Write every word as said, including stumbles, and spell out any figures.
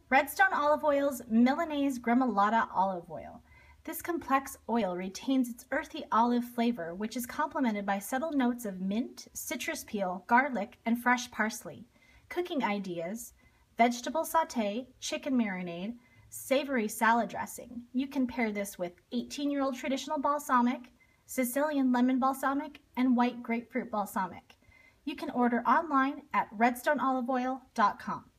Redstone Olive Oil's Milanese Gremolata olive oil. This complex oil retains its earthy olive flavor, which is complemented by subtle notes of mint, citrus peel, garlic, and fresh parsley. Cooking ideas: vegetable sauté, chicken marinade, savory salad dressing. You can pair this with eighteen-year-old traditional balsamic, Sicilian lemon balsamic, and white grapefruit balsamic. You can order online at redstone olive oil dot com.